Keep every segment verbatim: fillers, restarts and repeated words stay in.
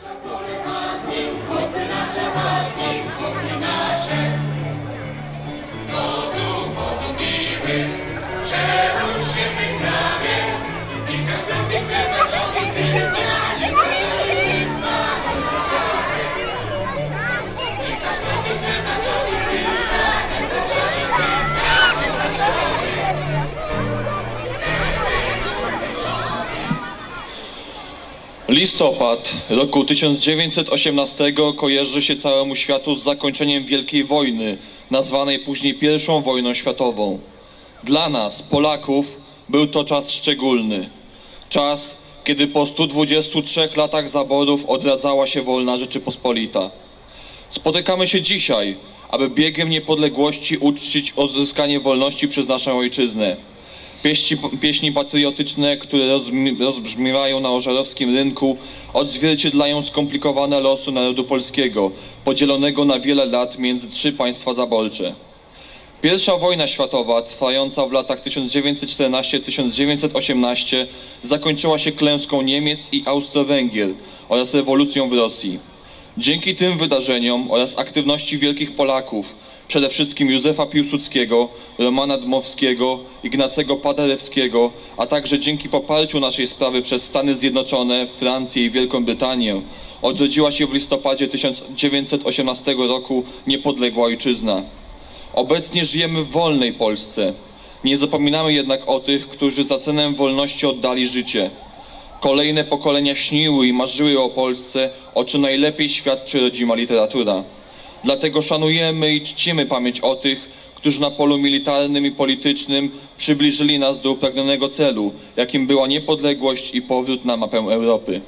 Listopad roku tysiąc dziewięćset osiemnastego kojarzy się całemu światu z zakończeniem Wielkiej Wojny, nazwanej później pierwszą wojną światową. Dla nas, Polaków, był to czas szczególny. Czas, kiedy po stu dwudziestu trzech latach zaborów odradzała się wolna Rzeczypospolita. Spotykamy się dzisiaj, aby biegiem niepodległości uczcić odzyskanie wolności przez naszą ojczyznę. Pieści, pieśni patriotyczne, które rozbrzmiewają na ożarowskim rynku, odzwierciedlają skomplikowane losy narodu polskiego, podzielonego na wiele lat między trzy państwa zaborcze. Pierwsza wojna światowa, trwająca w latach tysiąc dziewięćset czternastego do tysiąc dziewięćset osiemnastego, zakończyła się klęską Niemiec i Austro-Węgier oraz rewolucją w Rosji. Dzięki tym wydarzeniom oraz aktywności wielkich Polaków, przede wszystkim Józefa Piłsudskiego, Romana Dmowskiego, Ignacego Paderewskiego, a także dzięki poparciu naszej sprawy przez Stany Zjednoczone, Francję i Wielką Brytanię, odrodziła się w listopadzie tysiąc dziewięćset osiemnastego roku niepodległa ojczyzna. Obecnie żyjemy w wolnej Polsce. Nie zapominamy jednak o tych, którzy za cenę wolności oddali życie. Kolejne pokolenia śniły i marzyły o Polsce, o czym najlepiej świadczy rodzima literatura. Dlatego szanujemy i czcimy pamięć o tych, którzy na polu militarnym i politycznym przybliżyli nas do upragnionego celu, jakim była niepodległość i powrót na mapę Europy.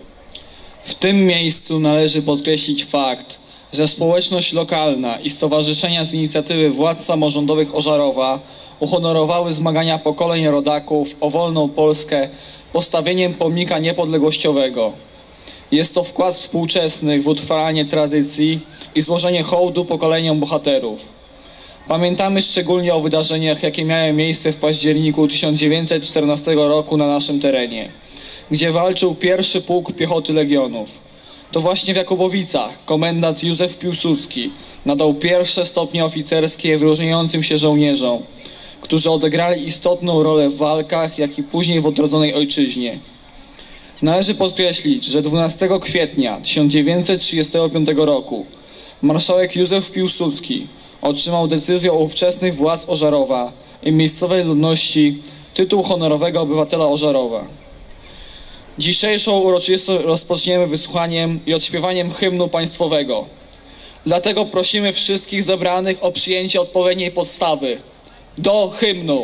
W tym miejscu należy podkreślić fakt, że społeczność lokalna i stowarzyszenia z inicjatywy władz samorządowych Ożarowa uhonorowały zmagania pokoleń rodaków o wolną Polskę postawieniem pomnika niepodległościowego. Jest to wkład współczesnych w utrwalanie tradycji i złożenie hołdu pokoleniom bohaterów. Pamiętamy szczególnie o wydarzeniach, jakie miały miejsce w październiku tysiąc dziewięćset czternastego roku na naszym terenie, gdzie walczył pierwszy pułk piechoty Legionów. To właśnie w Jakubowicach komendant Józef Piłsudski nadał pierwsze stopnie oficerskie wyróżniającym się żołnierzom, którzy odegrali istotną rolę w walkach, jak i później w odrodzonej ojczyźnie. Należy podkreślić, że dwunastego kwietnia tysiąc dziewięćset trzydziestego piątego roku marszałek Józef Piłsudski otrzymał decyzją ówczesnych władz Ożarowa i miejscowej ludności tytuł honorowego obywatela Ożarowa. Dzisiejszą uroczystość rozpoczniemy wysłuchaniem i odśpiewaniem hymnu państwowego. Dlatego prosimy wszystkich zebranych o przyjęcie odpowiedniej podstawy. Do hymnu!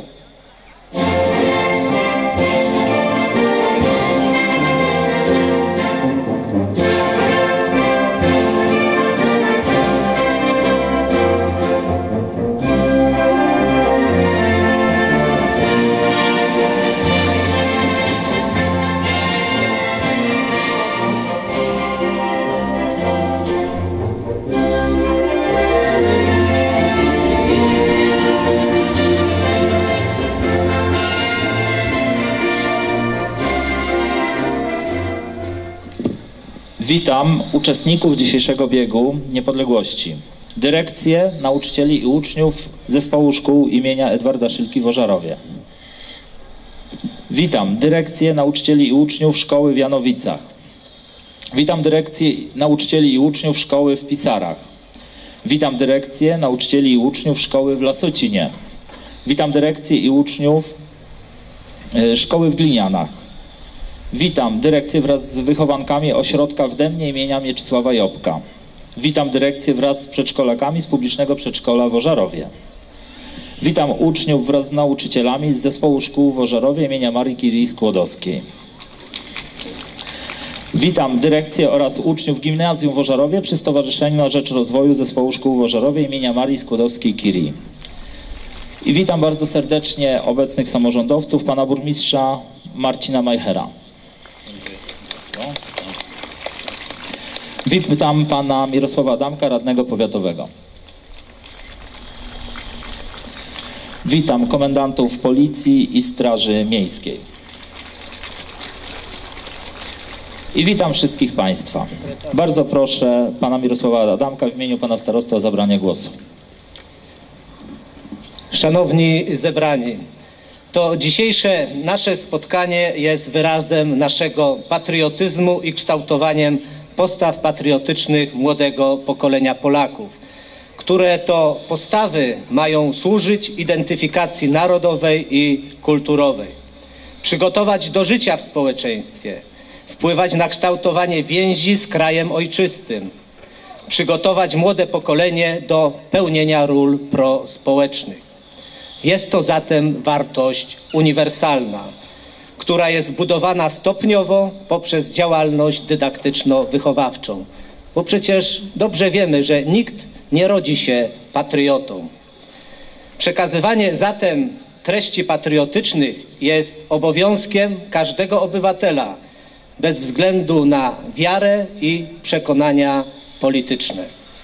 Witam uczestników dzisiejszego biegu niepodległości, dyrekcję, nauczycieli i uczniów Zespołu Szkół imienia Edwarda Szylki w Ożarowie. Witam dyrekcję, nauczycieli i uczniów Szkoły w Janowicach. Witam dyrekcję, nauczycieli i uczniów Szkoły w Pisarach. Witam dyrekcję, nauczycieli i uczniów Szkoły w Lasocinie. Witam dyrekcję i uczniów y, Szkoły w Glinianach. Witam dyrekcję wraz z wychowankami ośrodka w Dębnie imienia Mieczysława Jobka. Witam dyrekcję wraz z przedszkolakami z publicznego przedszkola w Ożarowie. Witam uczniów wraz z nauczycielami z Zespołu Szkół w Ożarowie imienia Marii Curie Skłodowskiej. Witam dyrekcję oraz uczniów gimnazjum w Ożarowie przy Stowarzyszeniu na Rzecz Rozwoju Zespołu Szkół w Ożarowie imienia Marii Skłodowskiej-Curie. I witam bardzo serdecznie obecnych samorządowców, pana burmistrza Marcina Majchera. Witam pana Mirosława Adamka, radnego powiatowego. Witam komendantów Policji i Straży Miejskiej. I witam wszystkich Państwa. Bardzo proszę Pana Mirosława Adamka w imieniu Pana Starosty o zabranie głosu. Szanowni zebrani, to dzisiejsze nasze spotkanie jest wyrazem naszego patriotyzmu i kształtowaniem postaw patriotycznych młodego pokolenia Polaków, które to postawy mają służyć identyfikacji narodowej i kulturowej, przygotować do życia w społeczeństwie, wpływać na kształtowanie więzi z krajem ojczystym, przygotować młode pokolenie do pełnienia ról prospołecznych. Jest to zatem wartość uniwersalna, która jest budowana stopniowo poprzez działalność dydaktyczno-wychowawczą. Bo przecież dobrze wiemy, że nikt nie rodzi się patriotą. Przekazywanie zatem treści patriotycznych jest obowiązkiem każdego obywatela, bez względu na wiarę i przekonania polityczne.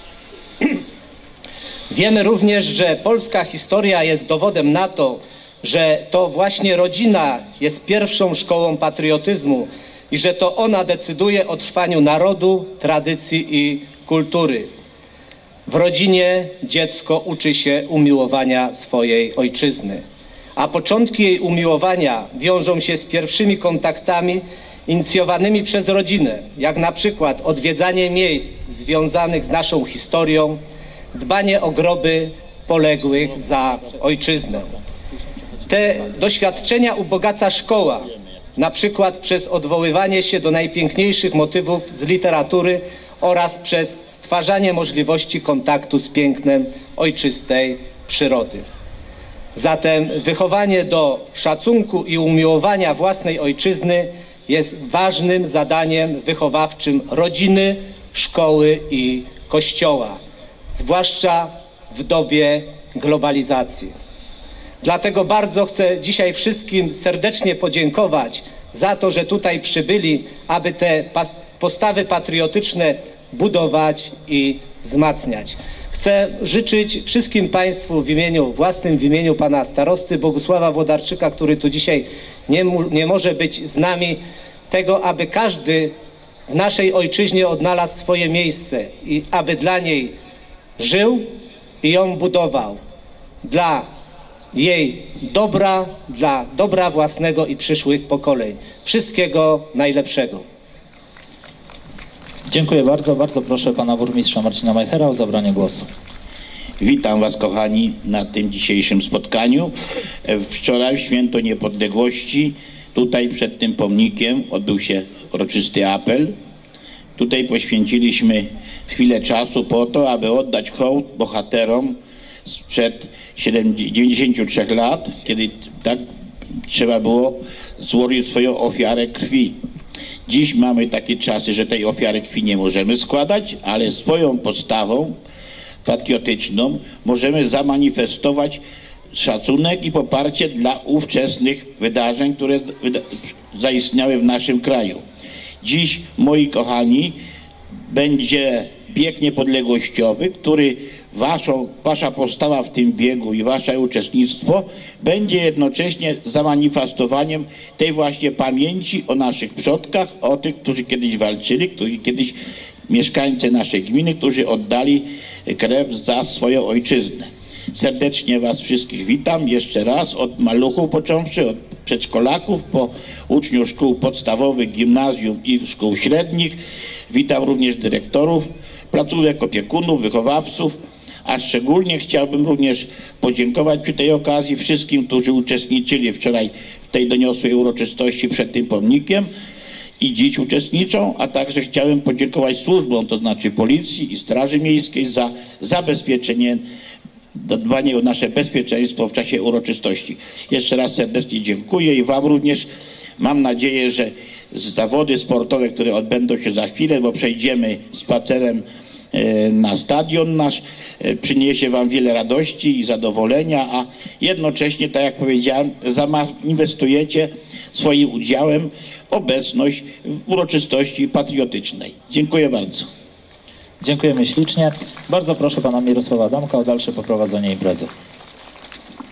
Wiemy również, że polska historia jest dowodem na to, że to właśnie rodzina jest pierwszą szkołą patriotyzmu i że to ona decyduje o trwaniu narodu, tradycji i kultury. W rodzinie dziecko uczy się umiłowania swojej ojczyzny, a początki jej umiłowania wiążą się z pierwszymi kontaktami inicjowanymi przez rodzinę, jak na przykład odwiedzanie miejsc związanych z naszą historią, dbanie o groby poległych za ojczyznę. Te doświadczenia ubogaca szkoła, na przykład przez odwoływanie się do najpiękniejszych motywów z literatury oraz przez stwarzanie możliwości kontaktu z pięknem ojczystej przyrody. Zatem wychowanie do szacunku i umiłowania własnej ojczyzny jest ważnym zadaniem wychowawczym rodziny, szkoły i kościoła, zwłaszcza w dobie globalizacji. Dlatego bardzo chcę dzisiaj wszystkim serdecznie podziękować za to, że tutaj przybyli, aby te postawy patriotyczne budować i wzmacniać. Chcę życzyć wszystkim Państwu w imieniu własnym, w imieniu Pana Starosty Bogusława Włodarczyka, który tu dzisiaj nie, nie może być z nami, tego, aby każdy w naszej ojczyźnie odnalazł swoje miejsce i aby dla niej żył i ją budował. Dla jej dobra, dla dobra własnego i przyszłych pokoleń. Wszystkiego najlepszego. Dziękuję bardzo. Bardzo proszę Pana Burmistrza Marcina Majchera o zabranie głosu. Witam Was, kochani, na tym dzisiejszym spotkaniu. Wczoraj, w Święto Niepodległości, tutaj przed tym pomnikiem odbył się uroczysty apel. Tutaj poświęciliśmy chwilę czasu po to, aby oddać hołd bohaterom sprzed dziewięćdziesięciu trzech lat, kiedy tak trzeba było złożyć swoją ofiarę krwi. Dziś mamy takie czasy, że tej ofiary krwi nie możemy składać, ale swoją postawą patriotyczną możemy zamanifestować szacunek i poparcie dla ówczesnych wydarzeń, które zaistniały w naszym kraju. Dziś, moi kochani, będzie bieg niepodległościowy, który waszą, wasza postawa w tym biegu i wasze uczestnictwo będzie jednocześnie zamanifestowaniem tej właśnie pamięci o naszych przodkach, o tych, którzy kiedyś walczyli, którzy kiedyś mieszkańcy naszej gminy, którzy oddali krew za swoją ojczyznę. Serdecznie Was wszystkich witam jeszcze raz, od maluchów począwszy, od przedszkolaków, po uczniów szkół podstawowych, gimnazjum i szkół średnich. Witam również dyrektorów, placówek, opiekunów, wychowawców, a szczególnie chciałbym również podziękować przy tej okazji wszystkim, którzy uczestniczyli wczoraj w tej doniosłej uroczystości przed tym pomnikiem i dziś uczestniczą, a także chciałem podziękować służbom, to znaczy Policji i Straży Miejskiej za zabezpieczenie, dbanie o nasze bezpieczeństwo w czasie uroczystości. Jeszcze raz serdecznie dziękuję i Wam również. Mam nadzieję, że zawody sportowe, które odbędą się za chwilę, bo przejdziemy spacerem na stadion nasz, przyniesie Wam wiele radości i zadowolenia, a jednocześnie, tak jak powiedziałem, zainwestujecie swoim udziałem obecność w uroczystości patriotycznej. Dziękuję bardzo. Dziękujemy ślicznie. Bardzo proszę Pana Mirosława Adamka o dalsze poprowadzenie imprezy.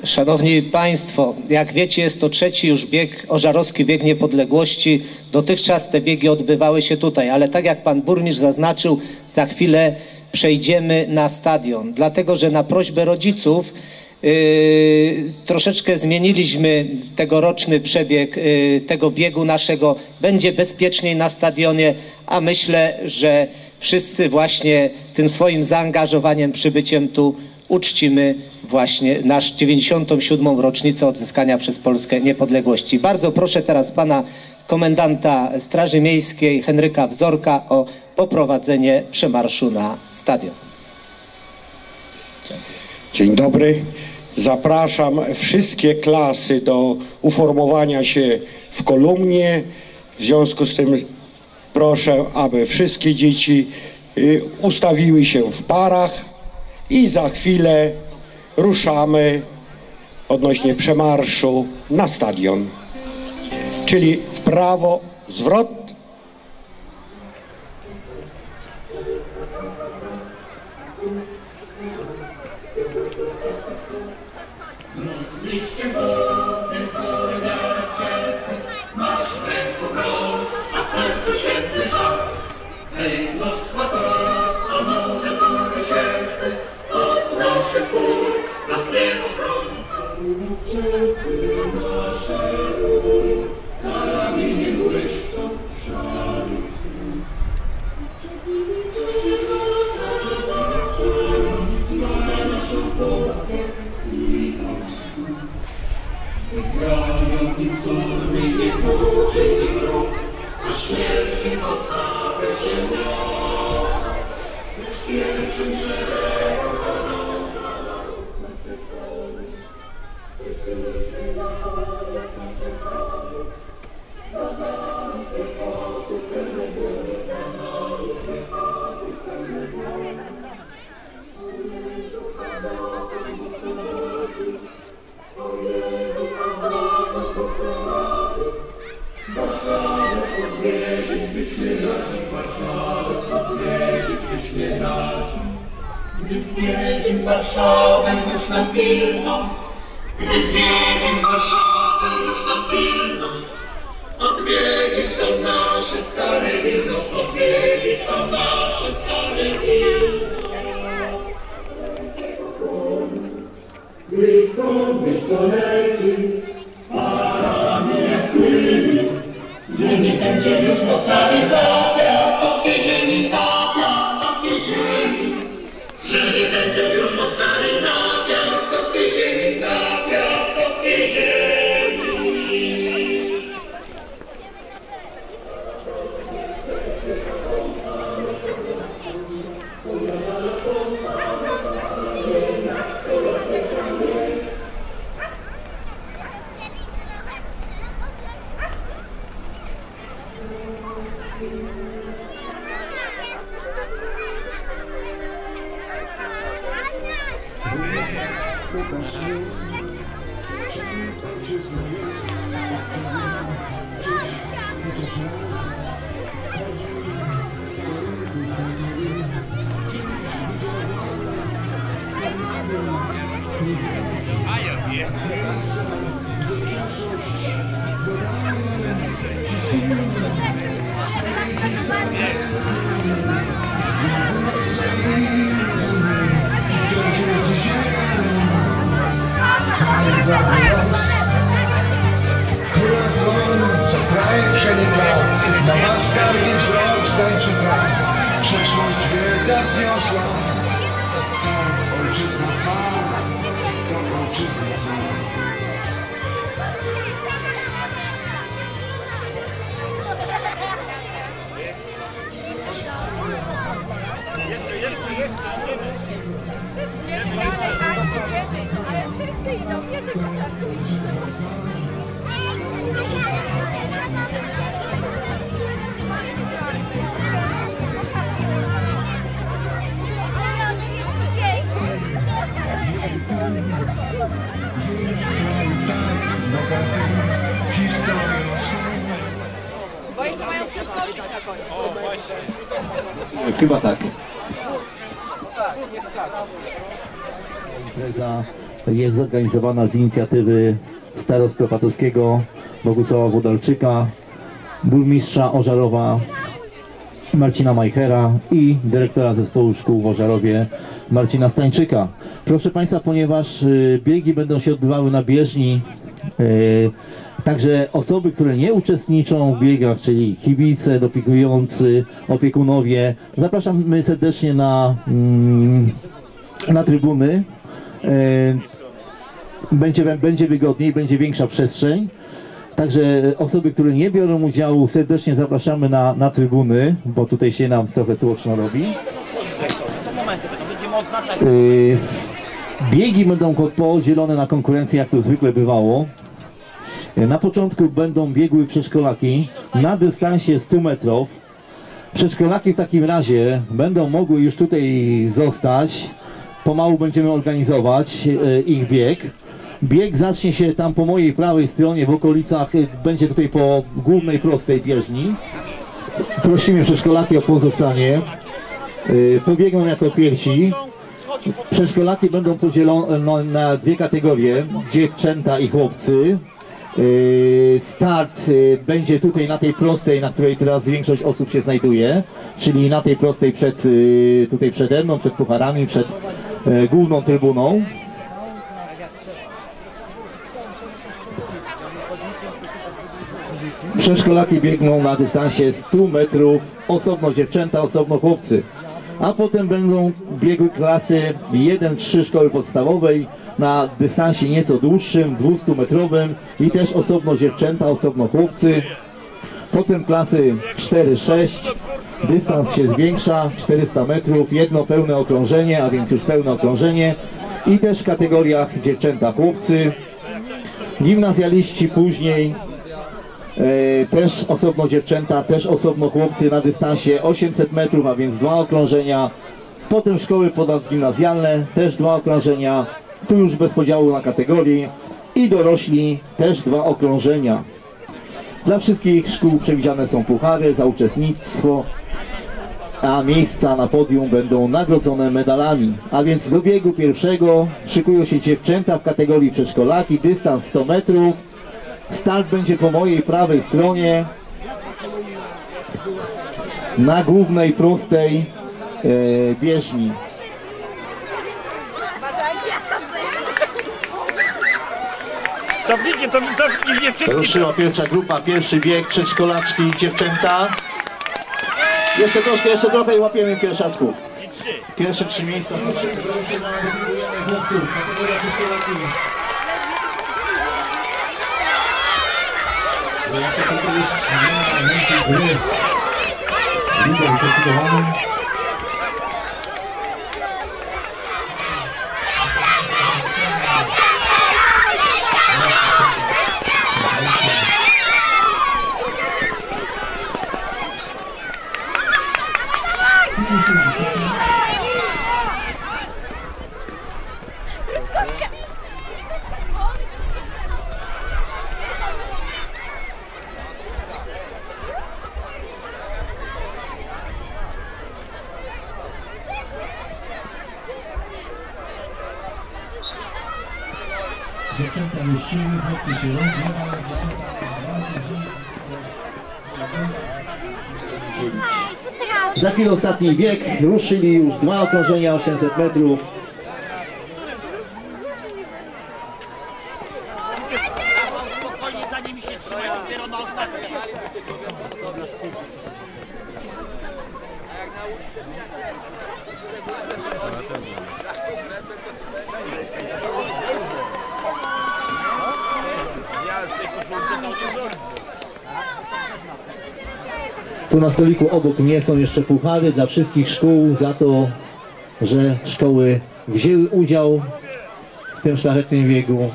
Szanowni Państwo, jak wiecie, jest to trzeci już bieg, Ożarowski Bieg Niepodległości. Dotychczas te biegi odbywały się tutaj, ale tak jak Pan Burmistrz zaznaczył, za chwilę przejdziemy na stadion, dlatego że na prośbę rodziców yy, troszeczkę zmieniliśmy tegoroczny przebieg yy, tego biegu naszego. Będzie bezpieczniej na stadionie, a myślę, że wszyscy właśnie tym swoim zaangażowaniem, przybyciem tu uczcimy właśnie nasz dziewięćdziesiątą siódmą rocznicę odzyskania przez Polskę niepodległości. Bardzo proszę teraz pana komendanta Straży Miejskiej Henryka Wzorka o poprowadzenie przemarszu na stadion. Dzień dobry. Zapraszam wszystkie klasy do uformowania się w kolumnie. W związku z tym proszę, aby wszystkie dzieci ustawiły się w parach i za chwilę ruszamy odnośnie przemarszu na stadion. Czyli w prawo zwrot. Gdy zwiedzim Warszawę już na pilno, gdy zwiedzim Warszawę już na pilno, odwiedzisz tam nasze stare wino, odwiedzisz tam nasze stare wino. Gdy sądysz poleci, parami jasnymi, że nie będzie już postawy na piastowskiej ziemi, na piastowskiej ziemi. Że nie będzie już Moskwy na piastowskiej ziemi, na piastowskiej ziemi. Co kraj przenika, Damaska i wzrok stańczy kraj. Przeszłość wielka wzniosła, to ojczyzna trwa, to ojczyzna trwa. Ale wszyscy idą, nie tylko bo jeszcze mają przeskoczyć na końcu. Chyba tak. Impreza jest zorganizowana z inicjatywy starosty opatowskiego Bogusława Wodalczyka, burmistrza Ożarowa Marcina Majchera i dyrektora zespołu szkół w Ożarowie Marcina Stańczyka. Proszę Państwa, ponieważ biegi będą się odbywały na bieżni, także osoby, które nie uczestniczą w biegach, czyli kibice, dopingujący, opiekunowie, zapraszamy serdecznie na, na trybuny. Będzie, będzie wygodniej, będzie większa przestrzeń. Także osoby, które nie biorą udziału, serdecznie zapraszamy na, na trybuny, bo tutaj się nam trochę tłoczno robi. Yy, biegi będą podzielone na konkurencje, jak to zwykle bywało. Na początku będą biegły przedszkolaki na dystansie stu metrów. Przedszkolaki w takim razie będą mogły już tutaj zostać. Pomału będziemy organizować yy, ich bieg. Bieg zacznie się tam po mojej prawej stronie, w okolicach, będzie tutaj po głównej prostej bieżni. Prosimy przedszkolaki o pozostanie. Pobiegną jako pierwsi. Przedszkolaki będą podzielone na dwie kategorie, dziewczęta i chłopcy. Start będzie tutaj na tej prostej, na której teraz większość osób się znajduje, czyli na tej prostej przed, tutaj przede mną, przed pucharami, przed główną trybuną. Przedszkolaki biegną na dystansie stu metrów, osobno dziewczęta, osobno chłopcy. A potem będą biegły klasy jeden trzy szkoły podstawowej na dystansie nieco dłuższym, dwustumetrowym i też osobno dziewczęta, osobno chłopcy. Potem klasy cztery sześć, dystans się zwiększa, czterysta metrów, jedno pełne okrążenie, a więc już pełne okrążenie i też w kategoriach dziewczęta, chłopcy. Gimnazjaliści później. E, też osobno dziewczęta, też osobno chłopcy na dystansie osiemset metrów, a więc dwa okrążenia. Potem szkoły ponadgimnazjalne, też dwa okrążenia, tu już bez podziału na kategorii. I dorośli, też dwa okrążenia. Dla wszystkich szkół przewidziane są puchary za uczestnictwo, a miejsca na podium będą nagrodzone medalami. A więc do biegu pierwszego szykują się dziewczęta w kategorii przedszkolaki, dystans sto metrów. Start będzie po mojej prawej stronie na głównej prostej e, bieżni. Cofnijcie, to, to dziewczynki. Ruszyła pierwsza grupa, pierwszy bieg, przedszkolaczki, dziewczęta. Jeszcze troszkę, jeszcze trochę i łapiemy pierwszaczków. Pierwsze trzy miejsca są wszyscy. Chłopców, kategoria przedszkolaki. Jak to już nie ma gry. Lider zdecydowany. Dziewczęta już siły, chłopcy się rozgrzewają, za chwilę ostatni bieg, ruszyli już dwa okrążenia, osiemset metrów. Spokojnie, za nimi się trzymają, dopiero na ostatnie. Tu na stoliku obok mnie są jeszcze puchary dla wszystkich szkół za to, że szkoły wzięły udział w tym szlachetnym biegu.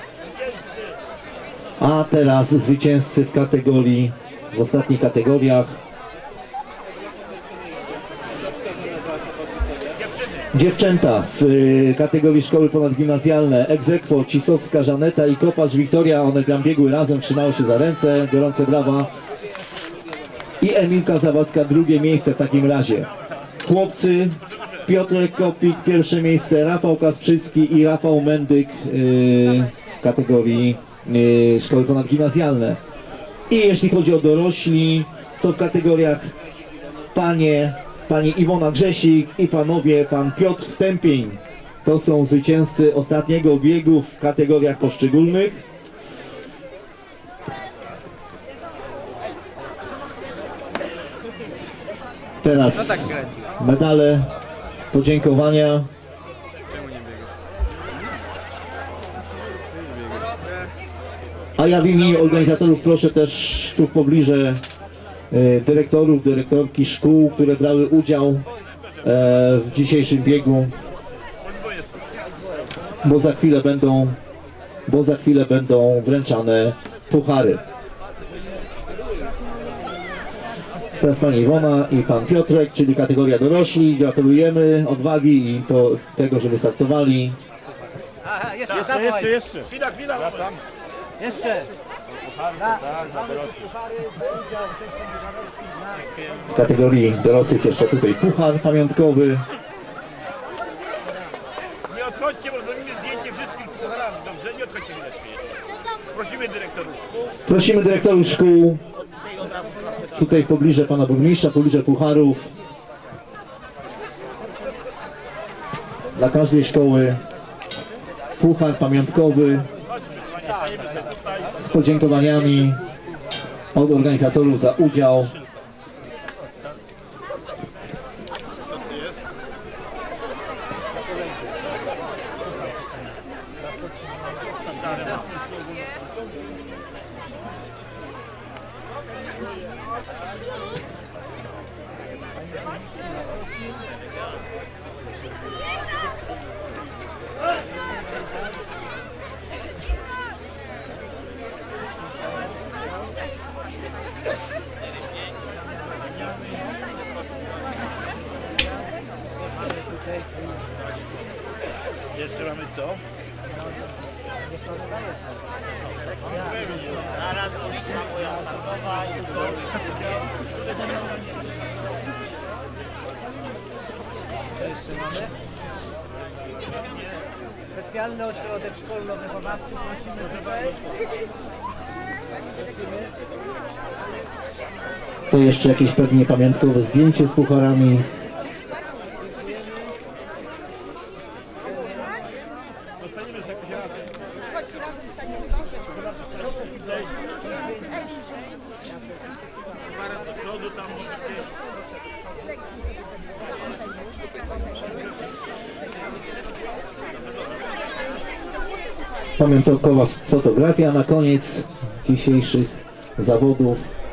A teraz zwycięzcy w kategorii, w ostatnich kategoriach. Dziewczęta w kategorii szkoły ponadgimnazjalne, ex aequo Cisowska Żaneta i Kopacz Wiktoria, one tam biegły razem, trzymały się za ręce, gorące brawa. I Emilka Zawadzka drugie miejsce w takim razie. Chłopcy Piotrek Kopik pierwsze miejsce, Rafał Kasprzycki i Rafał Mendyk yy, w kategorii yy, szkoły ponadgimnazjalne. I jeśli chodzi o dorośli, to w kategoriach panie, pani Iwona Grzesik i panowie, pan Piotr Stępień. To są zwycięzcy ostatniego biegu w kategoriach poszczególnych. Teraz medale, podziękowania. A ja w imieniu organizatorów proszę też tu w pobliże e, dyrektorów, dyrektorki szkół, które brały udział e, w dzisiejszym biegu, bo za chwilę będą, bo za chwilę będą wręczane puchary. Teraz pani Iwona i pan Piotrek, czyli kategoria dorośli. Gratulujemy odwagi i to, tego, że wystartowali. Aha, jeszcze, jeszcze, jeszcze, jeszcze. Chwila, chwila. Wracam. Jeszcze. W kategorii dorosłych jeszcze tutaj puchar pamiątkowy. Nie odchodźcie, bo zrobimy zdjęcie wszystkich pucharami. Dobrze, nie odchodźcie jeszcze. Prosimy dyrektorów szkół. Prosimy dyrektorów szkół. Tutaj w pobliże pana burmistrza, w pobliże pucharów. Dla każdej szkoły puchar pamiątkowy z podziękowaniami od organizatorów za udział. Jeszcze mamy co? Zaraz ulica moja startowa i Co jeszcze mamy? Specjalny ośrodek szkolno-wychowawczy prosimy tutaj. To jeszcze jakieś pewnie pamiątkowe zdjęcie z pucharami. Pamiątkowa fotografia na koniec dzisiejszych zawodów.